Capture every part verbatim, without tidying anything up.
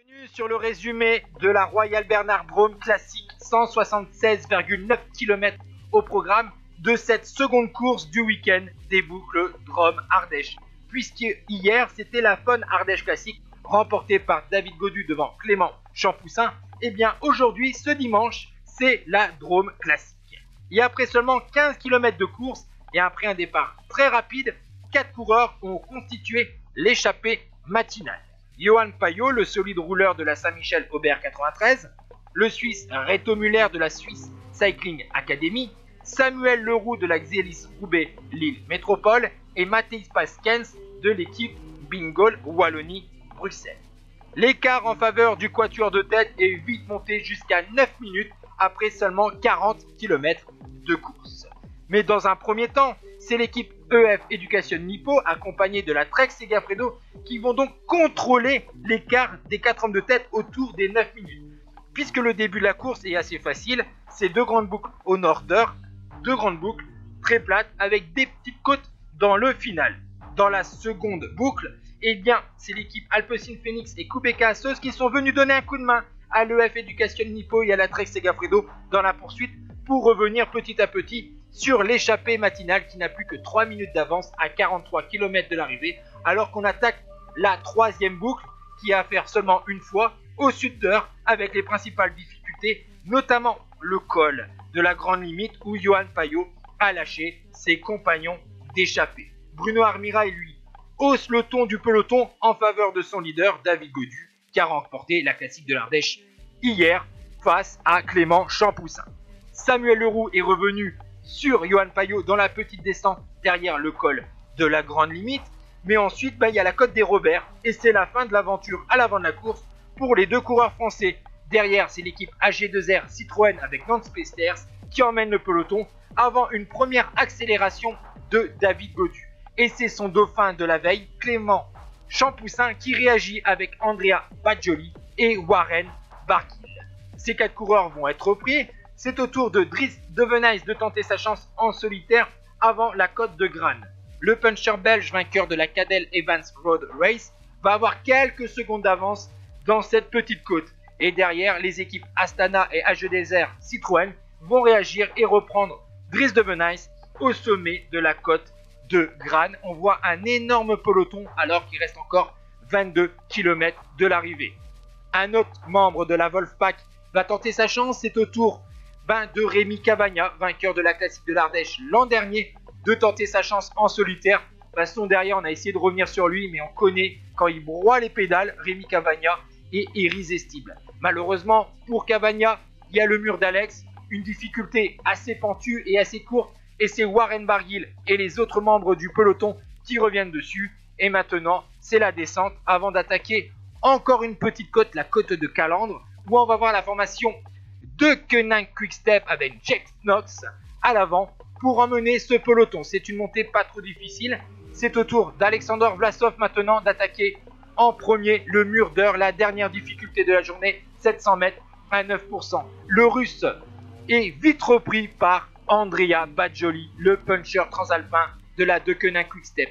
Bienvenue sur le résumé de la Royal Bernard Drôme classique, cent soixante-seize virgule neuf kilomètres au programme de cette seconde course du week-end des boucles Drôme-Ardèche. Puisque hier c'était la Fun Ardèche classique remportée par David Gaudu devant Clément Champoussin, et bien aujourd'hui, ce dimanche, c'est la Drôme classique. Et après seulement quinze kilomètres de course et après un départ très rapide, quatre coureurs ont constitué l'échappée matinale. Johan Payot, le solide rouleur de la Saint-Michel-Aubert quatre-vingt-treize, le Suisse Reto Müller de la Swiss Cycling Academy, Samuel Leroux de la Xelis Roubaix Lille Métropole et Matthijs Paskens de l'équipe Bingol Wallonie-Bruxelles. L'écart en faveur du quatuor de tête est vite monté jusqu'à neuf minutes après seulement quarante kilomètres de course. Mais dans un premier temps, c'est l'équipe E F Education Nippo accompagnée de la Trek Segafredo qui vont donc contrôler l'écart des quatre hommes de tête autour des neuf minutes. Puisque le début de la course est assez facile, c'est deux grandes boucles au nord-heure, deux grandes boucles très plates avec des petites côtes dans le final. Dans la seconde boucle, eh bien, c'est l'équipe Alpecin Phoenix et Kubeka Assos qui sont venus donner un coup de main à l'E F Education Nippo et à la Trek Segafredo dans la poursuite pour revenir petit à petit sur l'échappée matinale qui n'a plus que trois minutes d'avance à quarante-trois kilomètres de l'arrivée, alors qu'on attaque la troisième boucle qui a à faire seulement une fois au sud d'heure avec les principales difficultés, notamment le col de la grande limite où Johan Payot a lâché ses compagnons d'échappée. Bruno Armira, lui, hausse le ton du peloton en faveur de son leader David Gaudu qui a remporté la classique de l'Ardèche hier face à Clément Champoussin. Samuel Leroux est revenu sur Johan Payot dans la petite descente derrière le col de la grande limite. Mais ensuite, bah, il y a la côte des Robert et c'est la fin de l'aventure à l'avant de la course pour les deux coureurs français. Derrière, c'est l'équipe A G deux R Citroën avec Nance Pesters qui emmène le peloton avant une première accélération de David Gaudu. Et c'est son dauphin de la veille, Clément Champoussin, qui réagit avec Andrea Bajoli et Warren Barguil. Ces quatre coureurs vont être repris. C'est au tour de Dries Devenijs de tenter sa chance en solitaire avant la côte de Grane. Le puncher belge vainqueur de la Cadel Evans Road Race va avoir quelques secondes d'avance dans cette petite côte. Et derrière, les équipes Astana et A G deux R Citroën vont réagir et reprendre Dries Devenijs au sommet de la côte de Grane. On voit un énorme peloton alors qu'il reste encore vingt-deux kilomètres de l'arrivée. Un autre membre de la Wolfpack va tenter sa chance, c'est au tour ben, de Rémi Cavagna, vainqueur de la classique de l'Ardèche l'an dernier, de tenter sa chance en solitaire. De toute façon, derrière, on a essayé de revenir sur lui, mais on connaît quand il broie les pédales, Rémi Cavagna est irrésistible. Malheureusement, pour Cavagna, il y a le mur d'Alex, une difficulté assez pentue et assez courte, et c'est Warren Barguil et les autres membres du peloton qui reviennent dessus. Et maintenant, c'est la descente avant d'attaquer encore une petite côte, la côte de Calandre, où on va voir la formation de Koenig Quick-Step avec Jack Knox à l'avant pour emmener ce peloton. C'est une montée pas trop difficile. C'est au tour d'Alexander Vlasov maintenant d'attaquer en premier le mur d'heure, la dernière difficulté de la journée, sept cents mètres à neuf pour cent. Le russe est vite repris par Andrea Bajoli, le puncher transalpin de la De Koenig Quick-Step.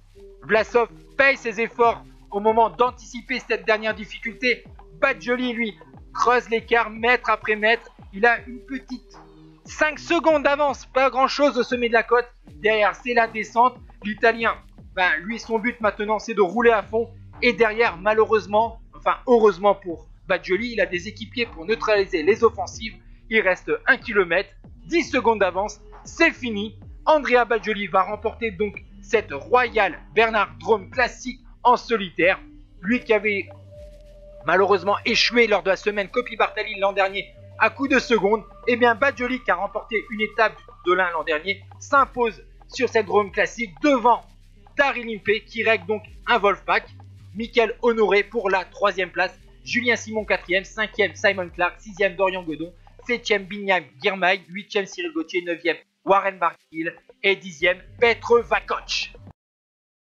Vlasov paye ses efforts au moment d'anticiper cette dernière difficulté. Bajoli, lui, creuse l'écart mètre après mètre. Il a une petite cinq secondes d'avance, pas grand chose au sommet de la côte. Derrière, c'est la descente. L'Italien, ben, lui, son but maintenant, c'est de rouler à fond. Et derrière, malheureusement, enfin heureusement pour Bajoli, il a des équipiers pour neutraliser les offensives. Il reste un kilomètre, dix secondes d'avance. C'est fini. Andrea Bajoli va remporter donc cette Royal Bernard Drôme classique en solitaire. Lui qui avait malheureusement échoué lors de la semaine Coppi-Bartali l'an dernier à coup de seconde, et bien Bajoli qui a remporté une étape de l'Ain l'an dernier s'impose sur cette Drôme classique devant Daryl Impey qui règle donc un Wolfpack. Mickaël Honoré pour la troisième place, Julien Simon quatrième, cinquième Simon Clark, sixième Dorian Godon, septième Binyam Girmay, huitième Cyril Gauthier, neuvième Warren Barguil et dixième Petr Vakoč.